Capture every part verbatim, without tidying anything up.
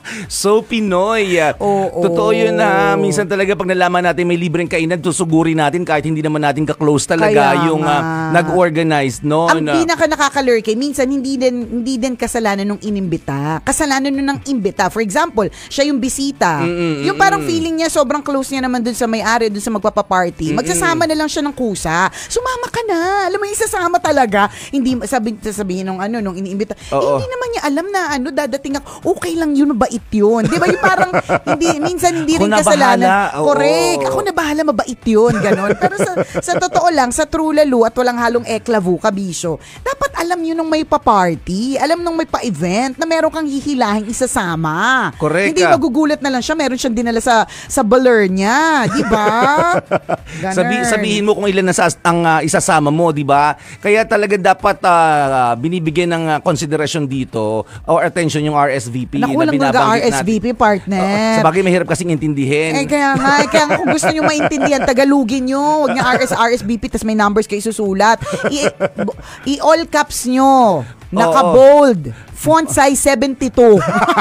So Pinoy. Oo. Totoo yun na minsan talaga pag nalaman natin may libreng kainan, susuguri natin kahit hindi naman natin ka-close talaga Kaya yung nga. uh, nag-organize no. Ang na, pinaka nakakalurke, minsan hindi din hindi din kasalanan nung inimbita. Kasalanan nung nang imbita. For example, siya yung bisita. Mm-mm, yung parang feeling niya sobrang close niya naman dun sa may-ari, dun sa magpapaparty. Magsasama na lang siya ng kusa. Sumama ka na. Alam mo, isasama talaga. Hindi sabi sabihin nung ano nung iniimbita. Eh, Oo. hindi naman niya alam na ano dadating ako. Okay lang yun, mabait yun. 'Di ba? Yung parang hindi minsan hindi Ako rin na kasalanan. bahala. Oo. Correct. Ako na bahala, mabait yun, ganon. Pero sa, sa totoo lang, sa true lalo at walang halong eklavu, kabisyo, dapat alam yun nung may pa-party, alam nung may pa-event na meron kang hihilahing isasama. Correct Hindi ka. magugulat na lang siya, meron siyang dinala sa sa baler niya, di ba? Ganon. Sabi, sabihin mo kung ilan na sa, ang uh, isasama mo, di ba? Kaya talaga dapat uh, binibigyan ng uh, konsiderasyon dito or attention yung R S V P Naku, na walang binabanggit R S V P, natin. partner. Oo, sa bagay, mahirap kasing intindihin. Eh, kaya nga, eh, kaya nga kung gusto nyo maintindihan, Tagalogin nyo. Huwag nyo R S R S V P, tas may numbers kayo susulat. I, i-all caps nyo. Naka-bold. Font size seventy-two.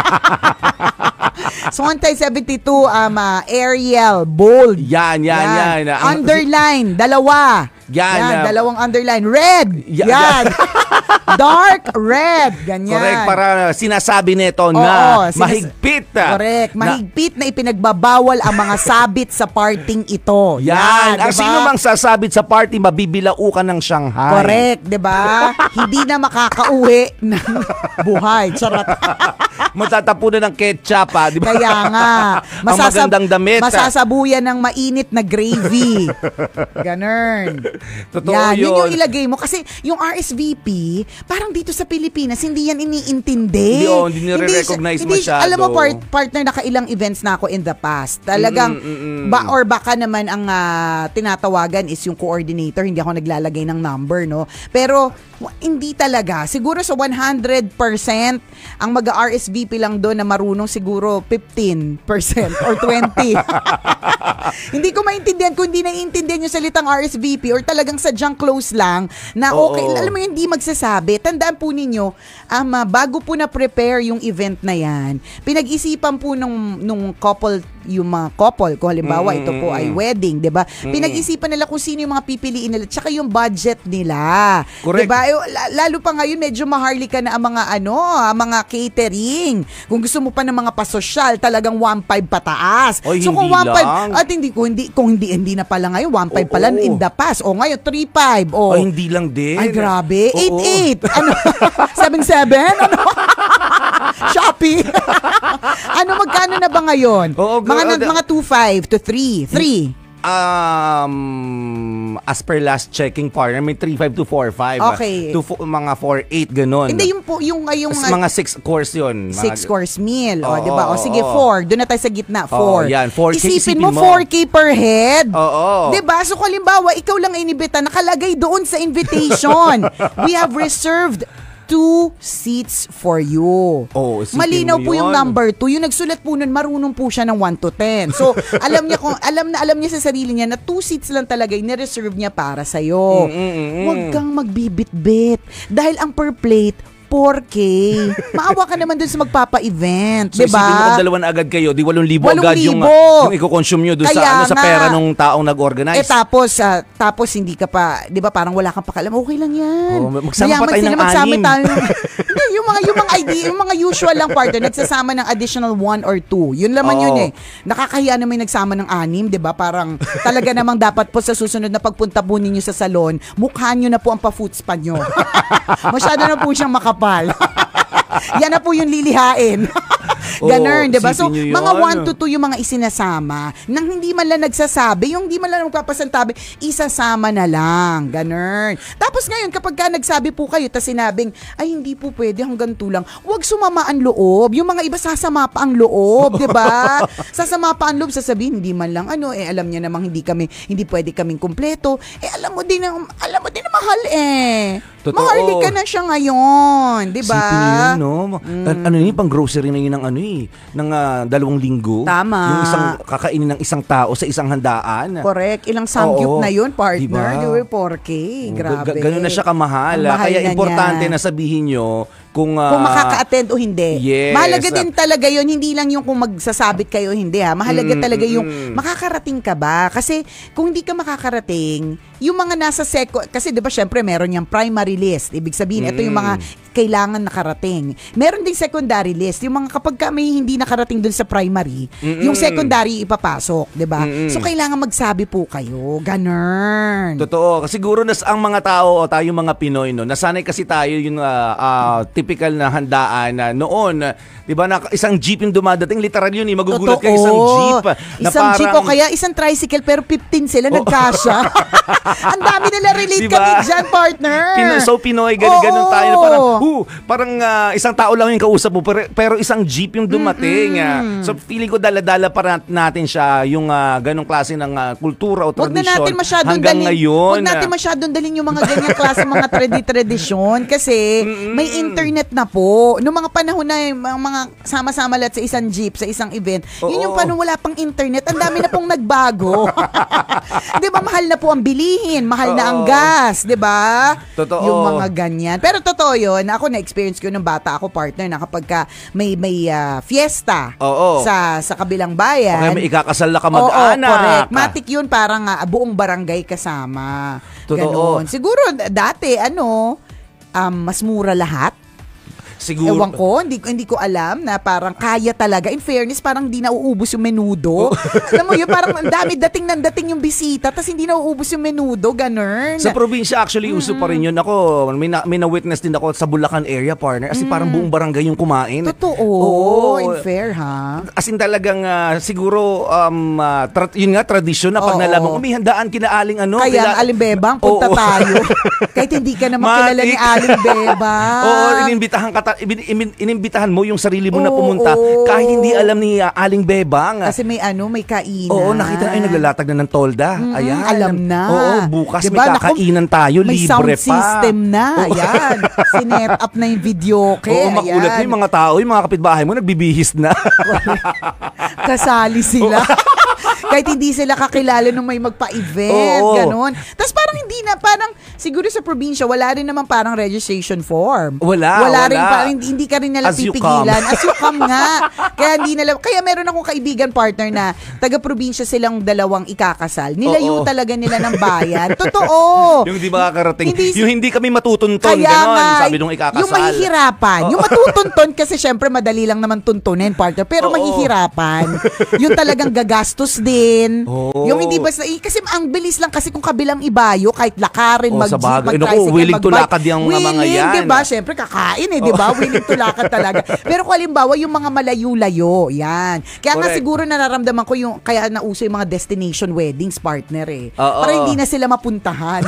Font size seventy-two, um, uh, Arial, bold. Yan, yan, yan. Ang- Underline, dalawa. Yan, Yan, uh, dalawang underline. Red. Ya- Yan. Dark red. Ganyan. Correct, para sinasabi nito Oo, na sinas- mahigpit. ah, Correct. na- Mahigpit na, ipinagbabawal ang mga sabit sa parting ito. Yan. Ang diba? sino mang sasabit sa party, mabibilaukan ng Shanghai. Correct, 'di ba? Hindi na makakauwi ng buhay. Charot. Matatapunan ng ketchup, ha, di ba? Kaya nga. Ang magandang damit. ah. Masasabuyan ng mainit na gravy. Ganun. Totoo yan, yun. yun. yung ilagay mo. Kasi yung R S V P, parang dito sa Pilipinas, hindi yan iniintindi. Hindi, oh, hindi nire-recognize hindi, masyado. Alam mo, part, partner, nakailang events na ako in the past. Talagang, Mm, mm, mm. ba, or baka naman ang ah, tinatawagan is yung coordinator. Hindi ako naglalagay ng number, no? Pero, w- hindi talaga. Siguro sa one hundred percent, ang mag-R S V P lang doon na marunong siguro fifteen percent or twenty. Hindi ko maintindihan kung hindi naiintindihan yung salitang R S V P or talagang sadyang close lang na okay. Oo. Alam mo yun, hindi magsasabi. Tandaan po ninyo, um, ah, bago po na-prepare yung event na yan, pinag-isipan po nung, nung couple, yung mga couple, kung halimbawa ito po ay wedding, di ba? Pinag-isipan nila kung sino yung mga pipiliin nila, tsaka yung budget nila. Correct. Di ba? Eh, la- Lalo pa ngayon, medyo maharlika na ang mga ano, ang mga catering. Kung gusto mo pa ng mga pasosyal, talagang one five pataas. Oy, so kung hindi one five, lang. at hindi kung hindi kung hindi hindi na pala ngayon one five Oo. pala in the past. O ngayon three five. O Ay, hindi lang din. ay, grabe. Oo. eight eight. Ano? seven seven? Ano? Shopee? Ano, magkano na ba ngayon? Oo, mga, gra- na- mga two five to three. three. Um, as per last checking, partner, may three five to four five. Okay. To fo- mga four eight, ganun. Hindi, yung po, yung, yung, Mas mga six course yun. Mga- six course meal. O, Oo, di ba? O, sige, oo. four. Doon na tayo sa gitna. Four. yan, four K. Isipin Isipin mo, mo. four K per head. Oo. Di ba? So, kung halimbawa, ikaw lang inibita, nakalagay doon sa invitation. We have reserved two seats for you. Oh, isipin Malinaw mo po yung yun. number two. Yung nagsulat po nun, marunong po siya ng one to ten. So, alam niya kung alam na alam niya sa sarili niya na two seats lang talaga yung ni-reserve niya para sa'yo. Mm, mm, mm. Huwag kang magbibit-bit. Dahil ang per plate, four K. Maawa ka naman dun sa magpapa-event. So, diba? isipin mo kung dalawan agad kayo, di walong libo agad yung, libo. yung i-consume nyo doon sa, Kaya ano, sa nga. pera ng taong nag-organize. Eh tapos, ah, tapos hindi ka pa, di ba parang wala kang pakalam, okay lang yan. Oh, magsama Mayaman pa tayo sila, ng magsama anim. tayo. Hindi, yung mga, yung mga idea, yung mga usual lang partner, nagsasama ng additional one or two. Yun naman Oo. yun eh. Nakakahiya naman yung nagsama ng anim, di ba? Parang talaga namang dapat po sa susunod na pagpunta po ninyo sa salon, mukha nyo na po ang pa-foot spa nyo. Masyado na po siyang makapal. Yan na po yung lilihain. Ganun, Oo, di ba? So, isipin nyo yun. mga one to two yung mga isinasama nang hindi man lang nagsasabi, yung hindi man lang magpapasantabi, isasama na lang. Ganun. Tapos ngayon, kapag ka nagsabi po kayo, tas sinabing, ay hindi po pwede, hanggang tulang, huwag sumama ang loob. Yung mga iba sasama pa ang loob, di ba? Sasama pa ang loob, sasabihin, hindi man lang, ano, eh, alam niya namang hindi kami, hindi pwede kaming kumpleto. Eh, alam mo din, ang- alam mo din na mahal eh. Totoo. Maharli ka na siya ngayon, di ba? Isipin nyo yun, no? An- ano yun, pang grocery na yun ng ano eh, ng ah, dalawang linggo. Tama. Yung isang, kakainin ng isang tao sa isang handaan. Correct. Ilang samgyup Oo. na yun, partner. Diba? Di ba? four K. Grabe. Ga- Ganun na siya kamahal. Ang mahal Kaya na importante niya. na sabihin nyo kung, uh, kung makaka-attend o hindi. Yes. Mahalaga din talaga yun, hindi lang yung kung magsasabit kayo o hindi ha. Mahalaga Mm, talaga yung mm. makakarating ka ba? Kasi kung hindi ka makakarating, yung mga nasa second, kasi di ba syempre meron yung primary list. Ibig sabihin, ito yung mga kailangan nakarating. Meron ding secondary list. Yung mga kapag ka may hindi nakarating dun sa primary, Mm-mm. yung secondary ipapasok, di ba? Mm-mm. So kailangan magsabi po kayo. Ganun. Totoo. Siguro nas ang mga tao o tayo mga Pinoy no, nasanay kasi tayo yung ah, ah, typical na handaan na noon, ah, 'di ba, na isang jeep yung dumadating, literal yun, eh, magugulat ka Totoo. isang jeep na Isang parang jeep o kaya isang tricycle pero fifteen sila nagkasya. Ang dami nila relate Diba? kami dyan, partner. Pino- so Pinoy, ganun, Oo. ganun tayo na parang, uh, parang ah, isang tao lang yung kausap mo, pero, pero isang jeep yung dumating. ah. So feeling ko dala-dala pa nat- natin siya, yung ah, ganong klase ng ah, kultura o Huwag na tradisyon natin masyadong hanggang dalhin, ngayon. Huwag natin masyadong dalhin yung mga ganyang klase mga tradi-tradisyon kasi may internet na po. Noong mga panahon na yung mga, mga sama-sama lahat sa isang jeep, sa isang event, yun yung Oo. panahon wala pang internet. Ang dami na pong nagbago. Di ba, mahal na po ang bilihin, mahal na ang Oo. gas, di ba? Totoo. Yung mga ganyan. Pero totoo yun, ako na-experience ko nung bata ako, partner, na kapag ka may, may ah, fiesta Oo. sa sa kabilang bayan. Okay, may ikakasal na Oo, kamag-anak. correct. Matik yun, parang ah, buong barangay kasama. Totoo. Ganon. Siguro d- dati, ano, um, mas mura lahat. Siguro. Ewan ko, hindi, ko- hindi ko alam na parang kaya talaga. In fairness, parang hindi nauubos yung menudo. Alam mo yun, parang ang dami dating ng dating yung bisita, tapos hindi nauubos yung menudo, ganun. Sa probinsya actually uso pa rin yun. Ako, may na, may na-witness din ako sa Bulacan area, partner. Kasi parang buong barangay yung kumain. Totoo. Oo. In fair, ha? As in talagang ah, siguro um, ah, tra- yun nga tradisyon na pag Oo. nalaman ko may handaan kinaaling ano. Kaya kila- ang Aling Bebang, punta Oo. tayo. Kahit hindi ka naman kilala ni Matik. Aling Bebang. Oo, inimbitahan ka ta- ibin- imin- inimbitahan mo yung sarili mo na Oo, pumunta oo. kahit hindi alam ni ah, Aling Bebang. Kasi may ano, may kainan. Oo, nakita na ay naglalatag na ng tolda. Mm, Ayan. alam na. Oo, bukas Diba? may kakainan tayo, May libre sound pa. system na. Oo. Ayan. Sinet up na yung video. Oo, makulat na yung mga tao, yung mga kapitbahay mo, nagbibihis na. Kasali sila. Kahit hindi sila kakilala nung may magpa-event. Oo. Ganon. Tapos parang hindi na, parang siguro sa probinsya, wala rin naman parang registration form. Wala, Wala wala. rin parang, hindi, hindi ka rin nalang As you pipigilan. come. As you come nga. Kaya hindi nila, kaya meron akong kaibigan partner na taga-probinsya silang dalawang ikakasal. Nilayo Oo. talaga nila ng bayan. Totoo. Yung di ba kakarating, Hindi- yung hindi kami matutunton, Kaya ganon, nga, sabi nung ikakasal. yung mahihirapan. Yung matutunton kasi syempre madali lang naman tuntunin, partner. Pero Oo. mahihirapan. Yung talagang gagastos din. Oo. Yung hindi basta, eh, kasi ang bilis lang kasi kung kabilang ibayo, kahit lakarin, Oo, sa mag-jeep, bagay. Naku, mag-tricycle, willing to mag-bike. lakad yung mga Willing, yan. di ba? Syempre kakain eh, di ba? Willing to lakad talaga. Pero kung halimbawa, yung mga malayo-layo, yan. Kaya nga Correct. siguro nararamdaman ko yung, kaya nauso yung mga destination weddings, partner eh. Oo. Para hindi na sila mapuntahan.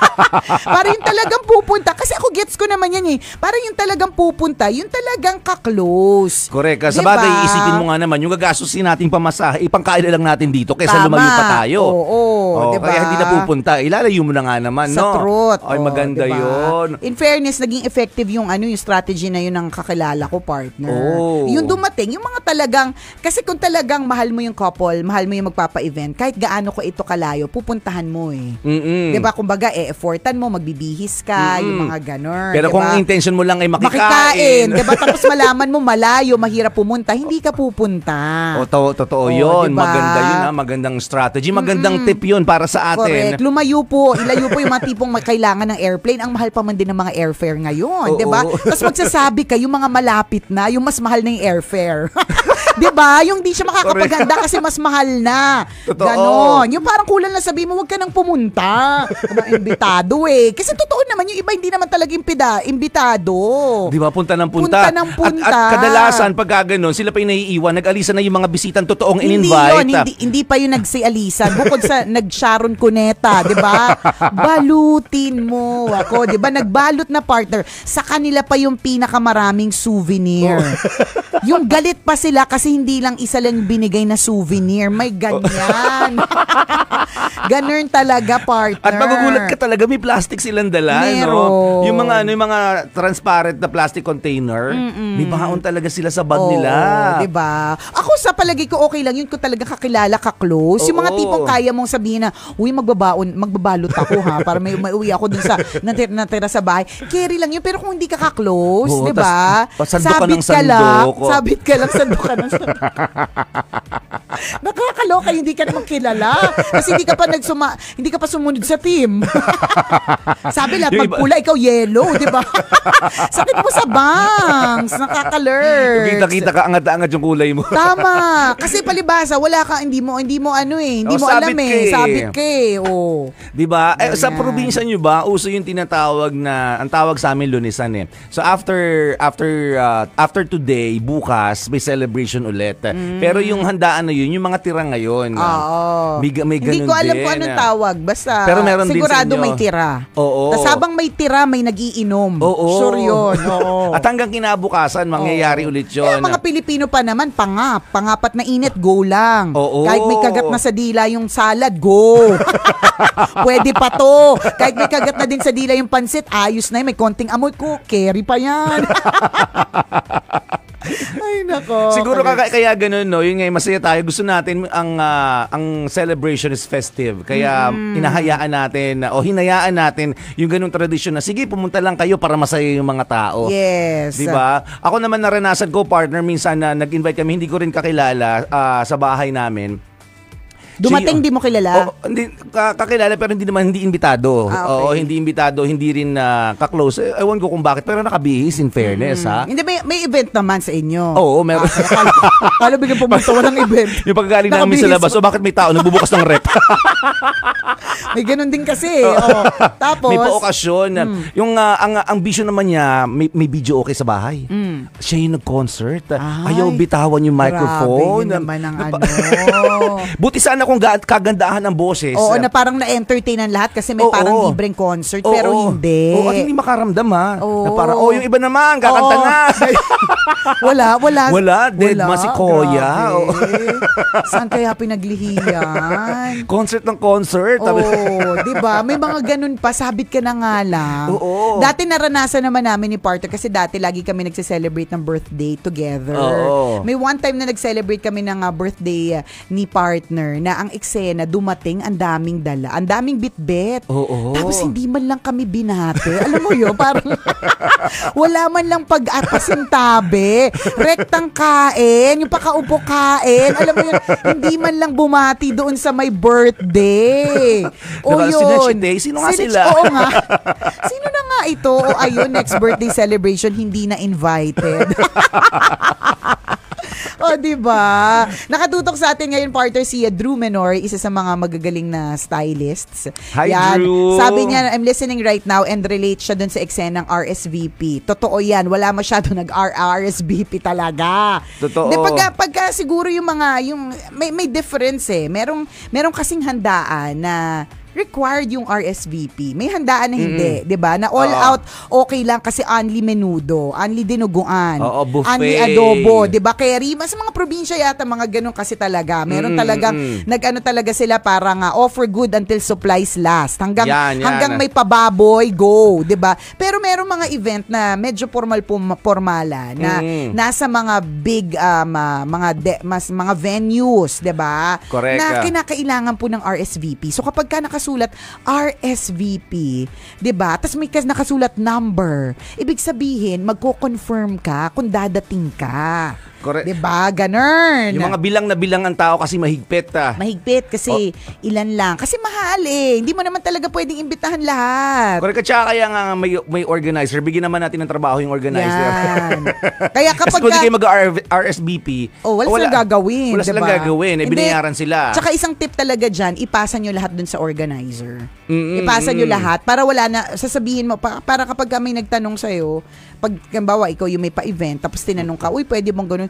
Para yung talagang pupunta. Kasi ako gets ko naman yan eh. Para yung talagang pupunta, yung talagang ka-close. Correct. Sa Diba? bagay, isipin mo nga naman, yung gagastusin nating pamasahe, ipangkain na lang natin dito kaysa Tama. lumayo pa tayo. Oo, Oo, diba? Kaya hindi na pupunta. Ilalayo mo na nga naman, Sa no? truth. Ay, Oh, maganda diba? yun. In fairness, naging effective yung ano yung strategy na yun ng kakilala ko, partner. Oh. Yung dumating, yung mga talagang, kasi kung talagang mahal mo yung couple, mahal mo yung magpapa-event, kahit gaano ko ito kalayo, pupuntahan mo eh. Mm-mm. Diba? Kumbaga, e-effortan mo, magbibihis ka, Mm-mm. yung mga ganon. Pero kung diba? ang intention mo lang ay makikain. Makikain. Diba? Tapos malaman mo malayo, mahirap pumunta, hindi ka pupunta. O, to- totoo Oh, yun. diba? Maganda yun, ha? Magandang strategy. Magandang tip yun para sa atin. Correct. Lumayo po. Ilayo po yung mga tipong may kailangan ng airplane. Ang mahal pa man din ng mga airfare ngayon. Oo. Diba? Tapos magsasabi ka, yung mga malapit na, yung mas mahal na yung airfare. Diba? Yung di siya makakapaganda kasi mas mahal na. Totoo. Ganon. Yung parang kulang na sabihin mo, huwag ka nang pumunta. Mga imbitado eh. Kasi totoo naman, yung iba hindi naman talaga impida, imbitado. Di ba? Punta ng Punta punta. ng At, punta. at kadalasan, pag gano'n, sila pa yung naiiwan. Nag-alisa na yung mga bisitang totoong Hindi in-invite. yun, hindi, hindi pa yung nagsialisan. Bukod sa nag-Sharon Cuneta, di ba? Balutin mo ako, di ba? Nagbalot na partner. Sa kanila pa yung pinakamaraming souvenir. Yung galit pa sila kasi hindi lang isa lang binigay na souvenir. May ganyan. Ganun talaga, partner. At magugulat ka talaga, may plastic silang dala, Meron. no? Yung mga ano, yung mga transparent na plastic container, Mm-mm. may baon talaga sila sa bag Oo, nila. diba? Ako sa palagi ko okay lang yun kung talaga kakilala ka close. Yung mga Oo. tipong kaya mong sabihin na, uy, magbabaon, magbabalot ako ha, para may mauwi ako dun sa natira, natira sa bahay. Carry lang yun, pero kung hindi ka ka-close, Oo, diba? tas- pasandok ka ng Sabit ka lang, sandok. sabit ka lang, sandok ka ng sandok. Nakakaloka, hindi ka naman kilala. Kasi hindi ka pa nagsuma, hindi ka pa sumunod sa team. Sabi lahat, Yung iba- magpula, ikaw yellow, di ba? Sakit mo sa bangs. Nakaka-lurks. Kita-kita ka, angat-angat yung kulay mo. Tama. Kasi palibasa, wala ka, hindi mo, hindi mo ano eh, hindi Oh, mo sabit alam ka eh. eh. Sabit ka eh. Oh. Di ba? Eh, sa Ayan. probinsya nyo ba, uso yung tinatawag na, ang tawag sa amin lunisan eh. So after, after, uh, after today, bukas, may celebration ulit. Pero yung handaan na yun, yung mga tira ngayon. Mm. Oo. May, may Hindi ganun ko alam din. kung anong tawag. Basta, Pero meron din sa sigurado inyo. may tira. Oo. Tapos habang may tira, may nagiinom. Oo. Sure yun. Oo. At hanggang kinabukasan, mangyayari Oo. ulit Eh, yun. ang mga Pilipino pa naman, pangap. Pangapat na init, go lang. Oo. Kahit may kagat na sa dila yung salad, go. Pwede pa to. Kahit may kagat na din sa dila yung pansit, ayos na yun. May konting amoy ko, carry pa yan. Ay, nako. Siguro kaya, kaya ganun, no? Yun nga, masaya tayo. Gusto natin ang ah, ang celebration is festive. Kaya hinahayaan natin o hinayaan natin yung ganung tradisyon na sige, pumunta lang kayo para masaya yung mga tao. Yes. Di ba? Ako naman naranasan ko, partner, minsan na nag-invite kami, hindi ko rin kakilala ah, sa bahay namin. Dumating, Si- di mo kilala? Oo, hindi ka- kakilala pero hindi naman hindi imbitado. Ah, okay. Oo, hindi imbitado, hindi rin na ka-close. Eh, ewan ko kung bakit pero nakabihis in fairness, ha. Hindi, may, may event naman sa inyo. Oo, meron. Kala bigyan pumunta walang event. Yung pagkagaling namin sa Nakabihis. labas, so bakit may tao nagbubukas ng rep? May ganun din kasi. Oh. Tapos, May pa-okasyon. Yung ah, ang ang vision naman niya, may, may video okay sa bahay. Siya yung nag-concert. Ay, Ayaw bitawan yung microphone. Grabe yun naman ang Napa- ano. Buti sana kung ga- kagandahan ng boses. Oo, na parang na-entertain ang lahat kasi may Oo. parang libreng concert, Oo. pero hindi. Oo, at hindi makaramdam, ha. Oo. Na parang, oh, yung iba naman, kakanta Oo. na. Wala, wala. Wala, dead ma si Koya. Grabe. Oo. Saan kaya pinaglihiyan? Concert ng concert. Oo, di ba? May mga ganun pa, sabit ka na nga lang. Oo. Dati naranasan naman namin ni partner kasi dati lagi kami nagse-celebrate ng birthday together. Oo. May one time na nag-celebrate kami ng uh, birthday uh, ni partner na ang eksena dumating, ang daming dala, ang daming bitbit. Oo. Tapos hindi man lang kami binate. Alam mo yun, parang wala man lang pag-apasintabi. Rektang kain, yung pakaupo kain. Alam mo yun, hindi man lang bumati doon sa may birthday. O Diba, yun. sinachite? Sino nga Sinach- sila? Oo nga. Sino na nga ito? O ayun, next birthday celebration, hindi na invited. O, di ba? Nakatutok sa atin ngayon, partner, si Drew Menor, isa sa mga magagaling na stylists. Hi, Yan. Drew. Sabi niya, I'm listening right now and relate siya dun sa eksenang R S V P. Totoo yan. Wala masyado nag-R S V P talaga. Totoo. Di, pagka, pagka siguro yung mga, yung, may, may difference eh. Merong, merong kasing handaan na required yung R S V P. May handaan na hindi, 'di ba? Na all Oo. out okay lang kasi only menudo, only dinuguan, Oo, buffet. only adobo, 'di ba? Kaya mas mga probinsya yata mga ganun kasi talaga. Meron Mm, talagang mm. nag-ano talaga sila parang uh, offer good until supplies last. Hanggang Yan, yan. hanggang may pababoy, go, 'di ba? Pero meron mga event na medyo formal pum- formala na Mm. nasa mga big um, uh, mga de- mas mga venues, 'di ba? Correct, Na ah. kinakailangan po ng R S V P. So kapag ka nakasulat R S V P, 'di ba? Tapos may kas nakasulat number. Ibig sabihin, magko-confirm ka kung dadating ka. Correct. 'Di ba? Ganun. Yung mga bilang na bilang ang tao kasi mahigpit, ah. mahigpit kasi ilan lang. Kasi mahal eh. Hindi mo naman talaga pwedeng imbitahan lahat. Correct. At saka kaya nga may, may organizer. Bigyan naman natin ng trabaho yung organizer. Yan. Kaya Kasi kapag kung di ka- kayo mag-R S V P, Oh, wala, silang gagawin. Wala diba? silang gagawin. Eh, Hindi. binayaran sila. Tsaka isang tip talaga dyan, ipasa nyo lahat dun sa organizer. Mm-mm, ipasa nyo mm. lahat para wala na, sasabihin mo, pa, para kapag may nagtanong sa'yo, pag, kambawa, ikaw yung may pa-event, tapos tinanong ka, uy, pwede bang ganun?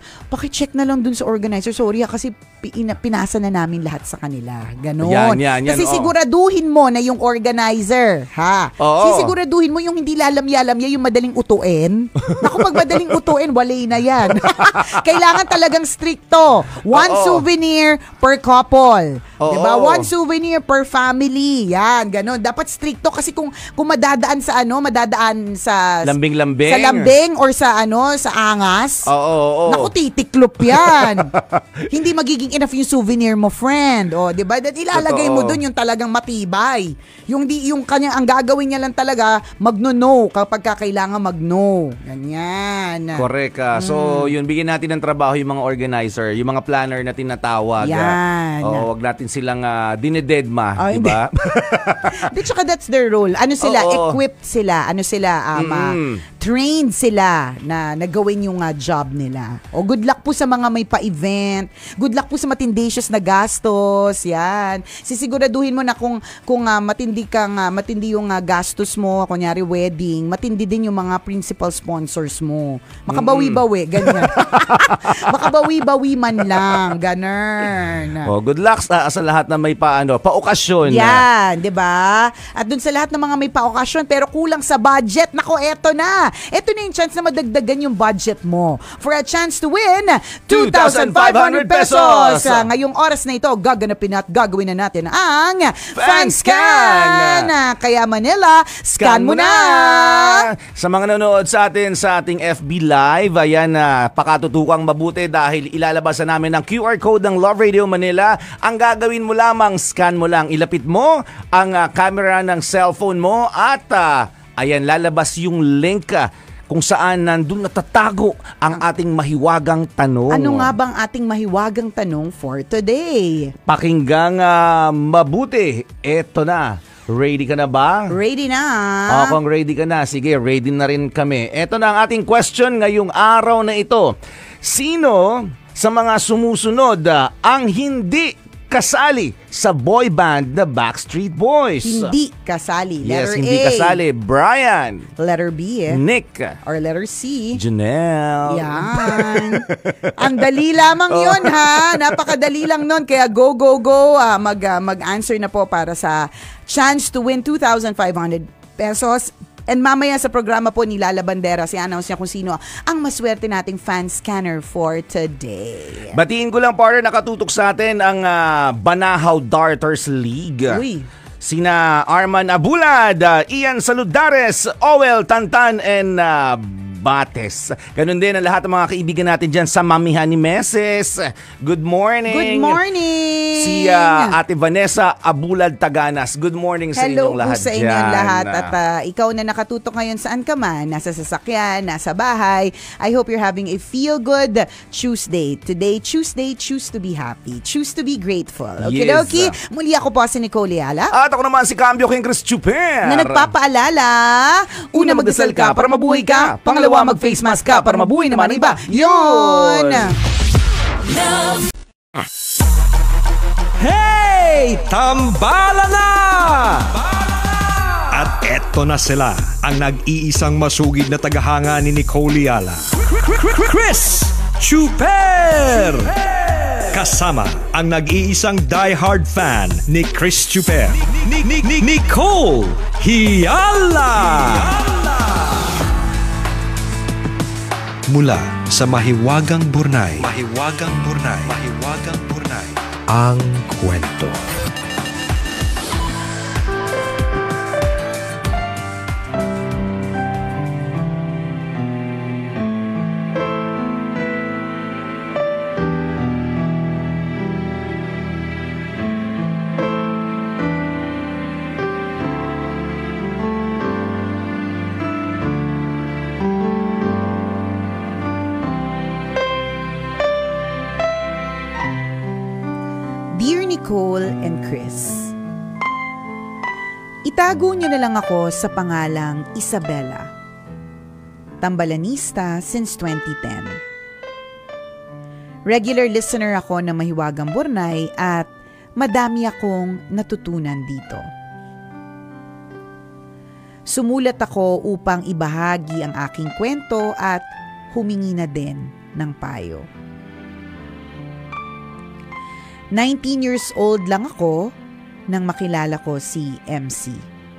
paki-check na lang dun sa organizer. Sorry ha, kasi pina- pinasa na namin lahat sa kanila. Ganon. Yan, yan, yan, kasi oh. siguraduhin mo na yung organizer, ha? Oo. Sisiguraduhin mo yung hindi lalamya-lamya, yung madaling utuin. Naku, pag madaling utuin, walay na yan. Kailangan talagang stricto. One Oo. souvenir per couple. Oo. Diba? One souvenir per family. Yan, ganon. Dapat stricto kasi kung, kung madadaan sa ano, madadaan sa... Lambing-lambing. Sa lambing or sa ano, sa angas. Oo, oo, oo. Naku, titiklop yan. Hindi magiging enough yung souvenir mo, friend. O, di ba? That ilalagay mo Totoo. dun yung talagang matibay. Yung di yung kanya ang gagawin niya lang talaga magno-no kapag kailangan mag-no. Ganyan. Correct. ah. So, Hmm. yun, bigyan natin ng trabaho yung mga organizer, yung mga planner na tinatawag. ah. Yan. Oo, wag natin silang uh, dinededma, Oh, di ba? Di, tsaka that's their role. Ano sila, Oo. equipped sila. Ano sila, um, ah, Mm. trained sila na nagawin yung uh, job nila. O good luck po sa mga may pa-event. Good luck po sa matindicious na gastos. Yan. Sisiguraduhin mo na kung kung uh, matindi kang uh, matindi yung uh, gastos mo, kunyari wedding, matindi din yung mga principal sponsors mo. Makabawi-bawi, ganyan. Makabawi-bawi man lang, ganun. Oh, good luck sa, sa lahat na may paano, pa-okasyon. ah. Yan, 'di ba? At dun sa lahat ng mga may pa-okasyon pero kulang sa budget, nako, eto na. Eto na yung chance na madagdagan yung budget mo. For a chance to win two thousand five hundred pesos. Uh, ngayong oras na ito, gaganapin at gagawin na natin ang Fan Scan. Uh, Kaya Manila, scan mo na. Sa mga nanonood sa atin sa ating F B Live, ayan na, pakatutukang mabuti dahil ilalabas na namin ang Q R code ng Love Radio Manila. Ang gagawin mo lamang, scan mo lang, ilapit mo ang uh, camera ng cellphone mo at uh, ayan, lalabas yung link uh, kung saan nandun natatago ang ating mahiwagang tanong. Ano nga bang ating mahiwagang tanong for today? Pakinggang uh, mabuti. Eto na. Ready ka na ba? Ready na. O, kung ready ka na, sige, ready na rin kami. Eto na ang ating question ngayong araw na ito. Sino sa mga sumusunod uh, ang hindi kasali sa boy band na Backstreet Boys? Hindi kasali. Yes, Letter hindi A. kasali. Brian, Letter B. Nick, Or letter C. Janelle. Yan. Ang dali lamang yun, ha? Napakadali lang nun. Kaya go, go, go. Uh, mag, uh, mag-answer na po para sa chance to win two thousand five hundred pesos. And mamaya sa programa po ni Lala Banderas, i-announce niya kung sino ang maswerte nating fan scanner for today. Batiin ko lang, partner, nakatutok sa atin ang uh, Banahaw Darters League. Uy. Sina Arman Abulad, uh, Ian Saludares, Owel Tantan, and uh, Bates. Ganun din ang lahat ng mga kaibigan natin dyan sa Mamihan ni Meses. Good morning. Good morning. Si uh, Ate Vanessa Abulad Taganas. Good morning sa Hello inyong lahat po sa dyan. inyong lahat. At uh, ikaw na nakatutok ngayon saan ka man, nasa sasakyan, nasa bahay, I hope you're having a feel-good Tuesday. Today, Tuesday, choose to be happy. Choose to be grateful. Okay, Yes. okay. Muli ako po si Nicole Yala. At ako naman si Cambio King Chris Chuper. Na nagpapaalala, una magdasal ka para mabuhay ka, pangalawa mag-face mask ka para mabuhay naman ang iba. Yun! Hey! Tambala na! At eto na sila, ang nag-iisang masugid na tagahanga ni Nicole Yala. Chris Chuper! Kasama ang nag-iisang diehard fan ni Chris Chuper, Ni- Ni- Ni- Nicole Hiala! Mula sa Mahiwagang Burnay, Mahiwagang Burnay, Mahiwagang Burnay, ang kwento. Dear Nicole and Chris, itago niyo na lang ako sa pangalang Isabella. Tambalanista since twenty ten. Regular listener ako ng Mahiwagang Burnay at madami akong natutunan dito. Sumulat ako upang ibahagi ang aking kwento at humingi na din ng payo. nineteen years old lang ako nang makilala ko si M C.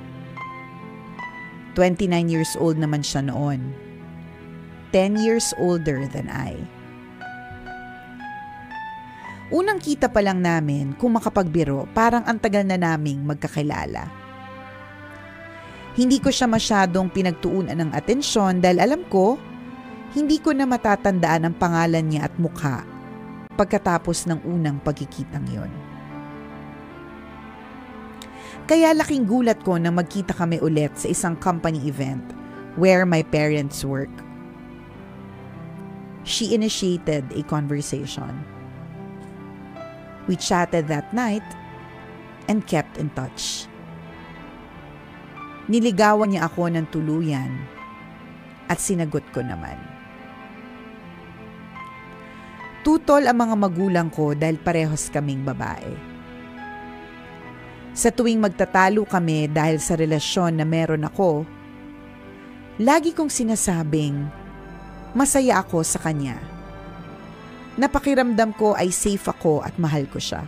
twenty-nine years old naman siya noon. ten years older than I. Unang kita pa lang namin kung makapagbiro, parang ang tagal na naming magkakilala. Hindi ko siya masyadong pinagtuunan ng atensyon dahil alam ko, hindi ko na matatandaan ang pangalan niya at mukha pagkatapos ng unang pagkikitang yon. Kaya laking gulat ko nang magkita kami ulit sa isang company event where my parents work. She initiated a conversation. We chatted that night and kept in touch. Niligawan niya ako ng tuluyan at sinagot ko naman. Tutol ang mga magulang ko dahil parehas kaming babae. Sa tuwing magtatalo kami dahil sa relasyon na meron ako, lagi kong sinasabing masaya ako sa kanya. Napakiramdam ko ay safe ako at mahal ko siya.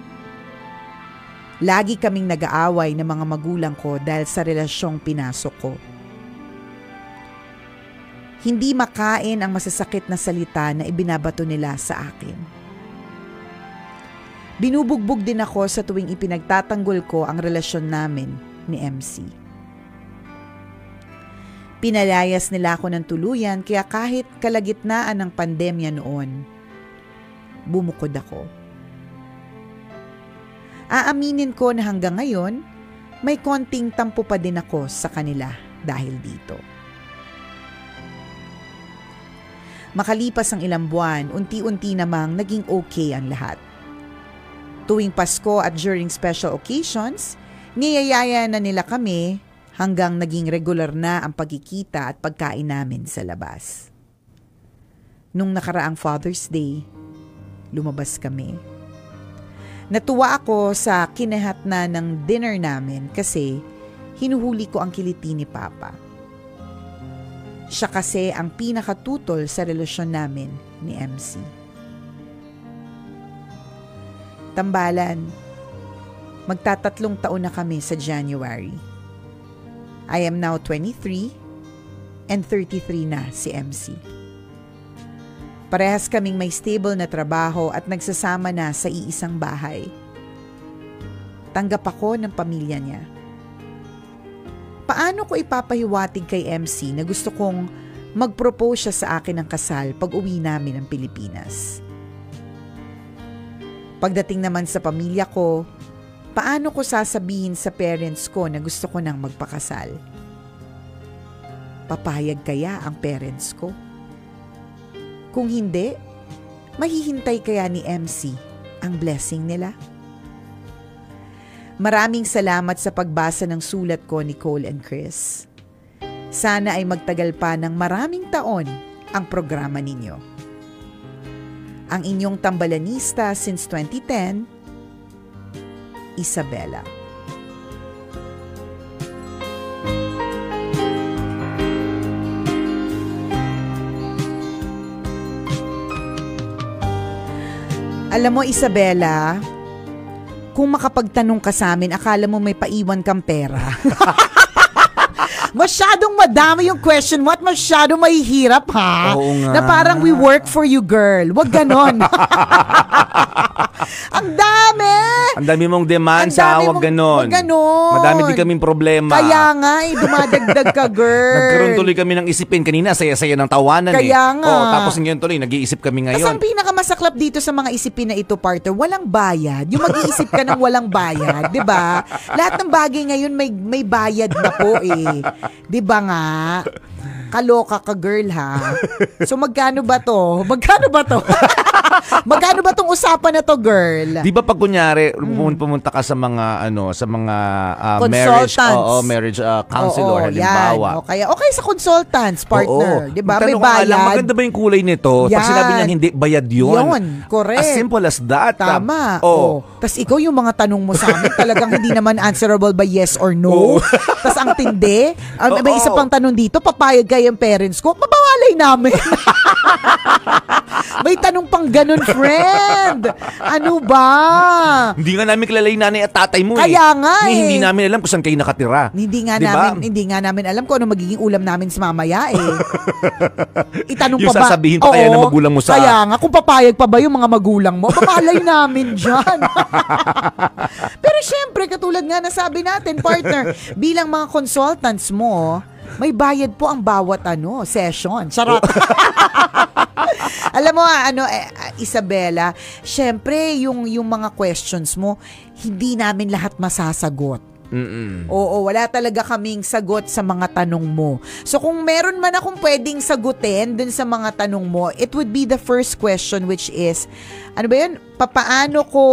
Lagi kaming nag-aaway ng mga magulang ko dahil sa relasyong pinasok ko. Hindi makain ang masasakit na salita na ibinabato nila sa akin. Binubugbog din ako sa tuwing ipinagtatanggol ko ang relasyon namin ni M C. Pinalayas nila ako ng tuluyan kaya kahit kalagitnaan ng pandemya noon, bumukod ako. Aaminin ko na hanggang ngayon, may konting tampo pa din ako sa kanila dahil dito. Makalipas ang ilang buwan, unti-unti namang naging okay ang lahat. Tuwing Pasko at during special occasions, niyayaya na nila kami hanggang naging regular na ang pagkikita at pagkain namin sa labas. Nung nakaraang Father's Day, lumabas kami. Natuwa ako sa kinahatna ng dinner namin kasi hinuhuli ko ang kiliti ni Papa. Siya kasi ang pinakatutol sa relasyon namin ni M C. Tambalan, magtatatlong taon na kami sa January. I am now twenty-three and thirty-three na si M C. Parehas kaming may stable na trabaho at nagsasama na sa iisang bahay. Tanggap ako ng pamilya niya. Paano ko ipapahiwatig kay M C na gusto kong mag-propose siya sa akin ng kasal pag uwi namin ng Pilipinas? Pagdating naman sa pamilya ko, paano ko sasabihin sa parents ko na gusto ko nang magpakasal? Papayag kaya ang parents ko? Kung hindi, mahihintay kaya ni M C ang blessing nila? Maraming salamat sa pagbasa ng sulat ko, Nicole and Chris. Sana ay magtagal pa ng maraming taon ang programa ninyo. Ang inyong tambalanista since twenty ten, Isabella. Alam mo, Isabella, kung makapagtanong ka sa amin, akala mo may paiwan kang pera. Masyadong madami yung question mo at masyadong mahihirap, ha? Oo nga. Na parang we work for you, girl. Wag ganon. Ang dami! Ang dami mong demand Ang sa dami wag mong- ganon. wag ganon. Madami din kaming problema. Kaya nga, eh, dumadagdag ka, girl. Nagkaroon tuloy kami ng isipin. Kanina, saya-saya ng tawanan eh. Kaya nga. Oh, tapos ngayon tuloy, nag-iisip kami Tapos ngayon. ang pinakamasaklap dito sa mga isipin na ito, partner, walang bayad. Yung mag-iisip ka ng walang bayad, di ba? Lahat ng bagay ngayon may, may bayad na po eh. Di ba nga? Kaloka ka, girl, ha? So magkano ba to? Magkano ba to? Magkano ba tong usapan na to, girl? Di ba pag kunyari, pumun- pumunta ka sa mga, ano, sa mga ah, marriage, Consultants. oo, marriage ah, counselor, Oo, halimbawa. yan. O kaya, okay sa consultants, partner. Oo. Di ba? May Magtanong ka lang, bayad. maganda ba yung kulay nito? Pag Yan. sinabi niya hindi, bayad yun. Yun, correct. As simple as that. Tama. Oo. Oh. Tapos ikaw yung mga tanong mo sa amin, talagang hindi naman answerable by yes or no. Oo. Tapos ang tindi, um, may Oo. isa pang tanong dito, papayag kayo yung parents ko, mabawalay namin. May tanong pang ganun, friend. Ano ba? Hindi nga namin kilala yung nanay at tatay mo Kaya eh. nga Ni, eh. Hindi namin alam kung saan kayo nakatira. Hindi nga Diba? namin hindi nga namin alam kung ano magiging ulam namin sa mamaya eh. Itanong Yung pa ba? sasabihin pa kaya Oo, ng magulang mo sa- Kaya nga, kung papayag pa ba yung mga magulang mo, babalay namin dyan. Pero syempre, katulad nga na sabi natin, partner, bilang mga consultants mo, may bayad po ang bawat ano session. Charot. Alam mo, ano, eh, Isabela, syempre, yung, yung mga questions mo, hindi namin lahat masasagot. Mm-mm. Oo, wala talaga kaming sagot sa mga tanong mo. So kung meron man akong pwedeng sagutin dun sa mga tanong mo, it would be the first question, which is, ano ba yun? Papaano ko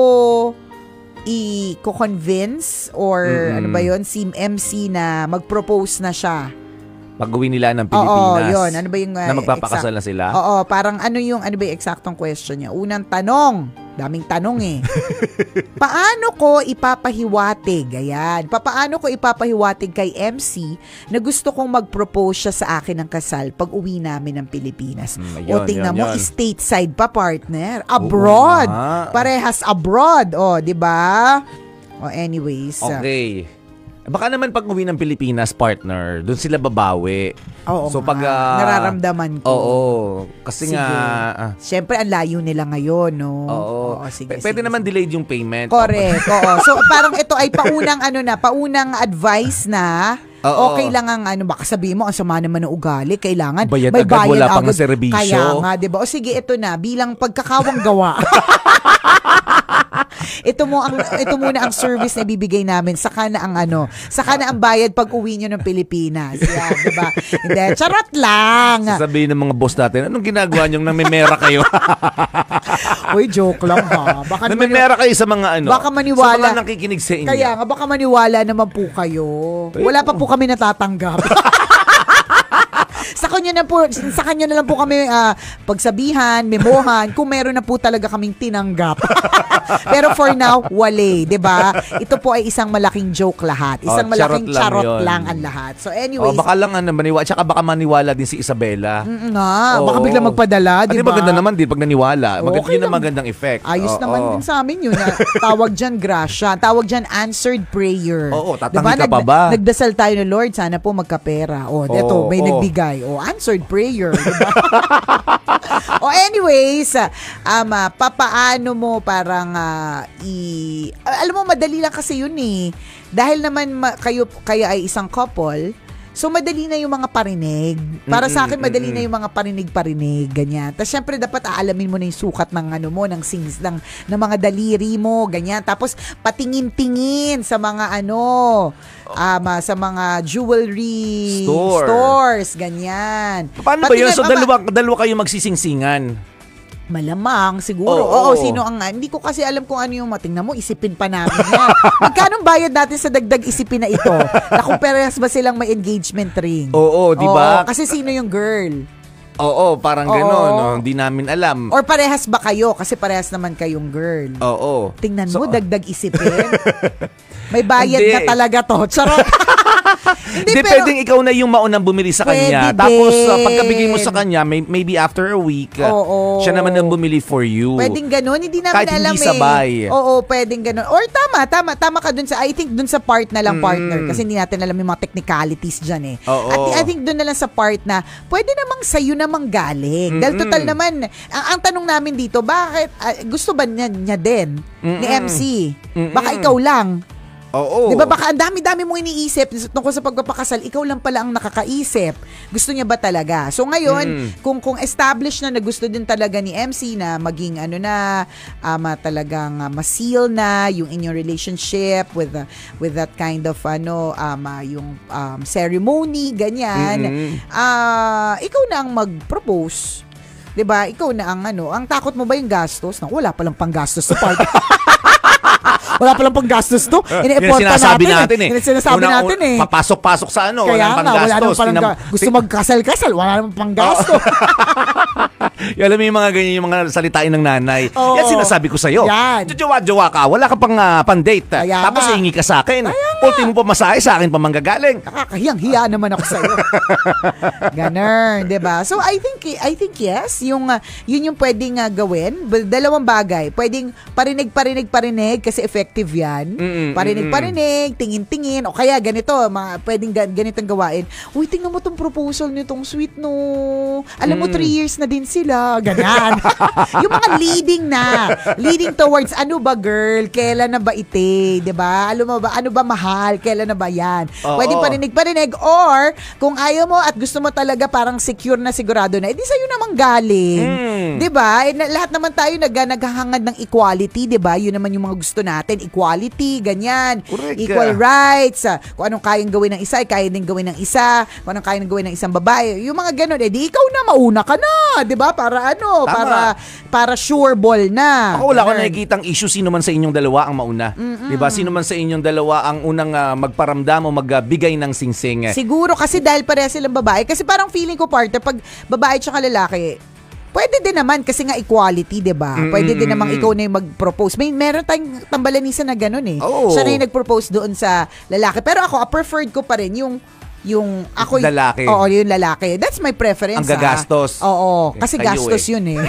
i-convince or Mm-mm. ano ba yun? Si M C na mag-propose na siya. Pag-uwi nila ng Oo, Pilipinas. yun. Ano ba yung uh, na magpapakasal exact- na sila? Oo, parang ano yung, ano ba yung eksaktong question niya? Unang tanong, daming tanong eh. Paano ko ipapahiwatig, ayan, paano ko ipapahiwatig kay M C na gusto kong mag-propose siya sa akin ng kasal pag uwi namin ng Pilipinas? Mm, o yun, tingnan yun, mo, yun. stateside pa, partner. Abroad. Oo nga. Parehas abroad. O, di ba? O, anyways. Okay. Baka naman pag uwi ng Pilipinas, partner, doon sila babawi. Oo so nga. pag ah, Nararamdaman ko. Oo. Kasi Sige. nga ah, Siyempre, ang layo nila ngayon, no? oo. sige, P- pwede sige, naman sige. delayed yung payment. Correct, oo. So parang ito ay paunang ano na, paunang advice na. Oo. Okay lang ang ano, baka sabihin mo, ang sama naman ng ugali, kailangan Bayad may agad, bayad wala pang agad. serbisyo. Kaya nga, 'di ba? O sige, ito na, bilang pagkakawang gawa. ito mo ang ito muna ang service na ibibigay namin, saka na ang ano, saka na ang bayad pag uwi niyo ng Pilipinas. Yan, 'di ba? Hindi, charot lang. Sasabihin ng mga boss natin, anong ginagawa niyong namimera kayo? Uy, joke lang ha. Baka namimera kayo sa mga ano? Baka maniwala. Sa mga nakikinig sa inyo. Kaya nga, baka maniwala naman po kayo. Wala pa po kami natatanggap. sa kanya na po, sa kanya na lang po kami ah, pagsabihan, memohan, kung meron na po talaga kaming tinanggap. Pero for now, wale, 'di ba? Ito po ay isang malaking joke lahat. Isang Oh, charot malaking lang charot yun. lang ang lahat. So Oh, anyways, baka lang ano, maniwala. Tsaka baka maniwala din si Isabela. mm, nga, baka Oo. biglang magpadala, At 'di di ba? maganda naman din pag naniwala. Maganda Okay yun ang lang. magandang effect. Ayos Oo. naman din sa amin yun. Na, tawag dyan grasya. Tawag dyan answered prayer. Oo, tatangi Diba? ka pa ba? Nagdasal tayo ng Lord, sana po magkapera. O, eto, Oo, may oo. nagbigay. O, answered prayer. Diba? o, anyways, um, ah, papaano mo parang ah, i... Alam mo, madali lang kasi yun eh. Dahil naman ma- kayo, kayo ay isang couple, so, madali na yung mga parinig. Para sa akin, madali na yung mga parinig-parinig, ganyan. Tapos, syempre, dapat aalamin mo na yung sukat ng ano mo, ng sings, ng, ng mga daliri mo, ganyan. Tapos, patingin-tingin sa mga ano, um, ah, sa mga jewelry Store. stores, ganyan. Paano ba yun? Patingin- So, Aba, dalawa, dalawa kayo magsisingsingan. Malamang, siguro. Oo, Oo, oo. sino ang... Hindi ko kasi alam kung ano yung matingnan mo. Isipin pa namin yan. Magkano bayad natin sa dagdag isipin na ito? Na kung parehas ba silang may engagement ring? Oo, di ba? Oo, kasi sino yung girl? Oo, parang Oo. gano'n. No? Hindi namin alam. Or parehas ba kayo? Kasi parehas naman kayong girl. Oo. Tingnan So, mo, dagdag isipin. May bayad Hindi. na talaga to. Charot. Hindi, Hindi, pero... pwedeng ikaw na yung maunang bumili sa kanya. Pwede Tapos, uh, din. pagkabigay mo sa kanya, may, maybe after a week, uh, Oo. siya naman ang bumili for you. Pwedeng ganun, hindi namin Kahit alam hindi sabay. eh. Oo, pwedeng ganun. Or tama, tama, tama ka dun sa, I think dun sa part na lang Mm. partner, kasi hindi natin alam yung mga technicalities dyan eh. Oo. At I think dun na lang sa part na, pwede namang sa'yo namang galing. Dahil Mm-mm. total naman, ang, ang tanong namin dito, bakit, ah, gusto ba niya, niya din, ni Mm-mm. M C? Mm-mm. Baka ikaw lang. Oo. Di ba baka ang dami-dami mong iniisip tungkol sa pagpapakasal, ikaw lang pala ang nakakaisip. Gusto niya ba talaga? So ngayon, Mm. kung kung established na na gusto din talaga ni M C na maging ano na, ama talagang uh, ma-seal na yung inyong relationship with uh, with that kind of ano, um, uh, yung um, ceremony, ganyan. Mm-mm. Ah, ikaw na ang mag-propose. 'Di ba? Ikaw na ang ano, ang takot mo ba yung gastos? Naku, wala palang panggastos sa party. Wala palang panggastos to. Yan Ine-effort ang sinasabi natin, natin eh. Yan ang sinasabi Una- natin eh. Papasok-pasok sa ano, Kaya walang nga, wala panggastos. naman palang Tinam- ga- gusto magkasal-kasal, wala naman panggasto. Yung alam mo yung mga ganyan, yung mga salitain ng nanay. Oo. Yan sinasabi ko sa'yo. Yan. Jowa-jowa ka, wala ka pang uh, pan-date. Kaya Tapos nga. hihingi ka sa akin. Ultimo pa masahe, sa akin pa manggagaling. Nakakahiyang-hiya naman ako sa'yo. Ganun, 'di ba? So I think I think yes, yung uh, yun yung pwedeng uh, gawin. Dalawang bagay. Pwedeng parinig-parinig-parinig kasi effective 'yan. Mm-mm, Parinig-parinig, tingin-tingin o kaya ganito, mga pwedeng ga- ganitong gawain. Uy, tingnan mo tong proposal nitong sweet no. Alam mo Mm. three years na din sila. Ganyan. Yung mga leading na. Leading towards ano ba girl? Kailan na ba ite? 'Di ba? Ano ba ano ba mahal? Kailan na ba 'yan? Oo. Pwedeng parinig-parinig or kung ayaw mo at gusto mo talaga parang secure na sigurado na, edi sa'yo namang galing. Mm. 'Di ba? Eh, na- lahat naman tayo nag naghahangad ng equality, 'di ba? Yun naman yung mga gusto natin, equality, ganyan. Correct. Equal rights. ah, Kung anong kayang gawin ng isa, ay kaya din gawin ng isa. Kung anong kayang gawin ng isang babae. Yung mga ganun, edi ikaw na mauna ka na, 'di ba? Para ano, Tama. para para sure ball na. Ako wala ko Ganun. nakikitang issue sino man sa inyong dalawa ang mauna. 'Di ba? Sino man sa inyong dalawa ang unang ah, magparamdam o magbigay ng singsing. Siguro kasi dahil pareha silang babae. Kasi parang feeling ko, partner, pag babae tsaka lalaki, pwede din naman kasi nga equality, 'di ba? Mm, Pwede din mm, namang mm. ikaw na yung mag-propose. May meron tayong tambalanisa na gano'n eh. Oo. Siya na yung nag-propose doon sa lalaki. Pero ako, a preferred ko pa rin yung yung ako y- Lalaki. Oo, yung lalaki. That's my preference. Ang gagastos. ah. Oo, Eh, kasi kayo gastos eh. yun eh.